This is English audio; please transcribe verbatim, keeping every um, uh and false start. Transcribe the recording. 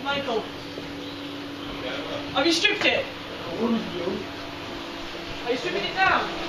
Michael. Have you stripped it? I wouldn't do. Are you stripping it down?